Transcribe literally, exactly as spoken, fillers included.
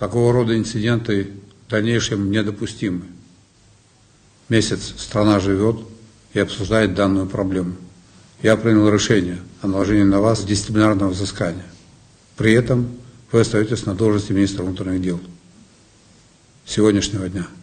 Такого рода инциденты в дальнейшем недопустимы. Месяц страна живет и обсуждает данную проблему. Я принял решение о наложении на вас дисциплинарного взыскания. При этом вы остаетесь на должности министра внутренних дел сегодняшнего дня.